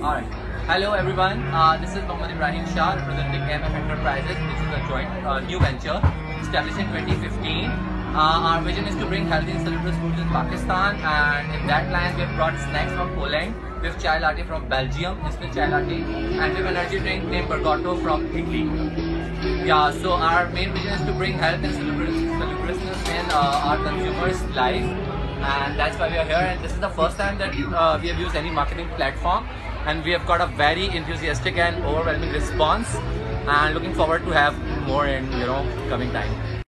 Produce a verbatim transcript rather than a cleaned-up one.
Alright. Hello everyone, uh, this is Omar representing M F Enterprises, which is a joint uh, new venture established in twenty fifteen. Uh, our vision is to bring healthy and salubrious foods in Pakistan, and in that line we have brought snacks from Poland, we have chai latte from Belgium, instant chai latte, and we have energy drink named Bergato from Italy. Yeah, so our main vision is to bring health and salubriousness in uh, our consumers' life, and that's why we are here. And this is the first time that uh, we have used any marketing platform, and we have got a very enthusiastic and overwhelming response, and looking forward to have more in you know coming time.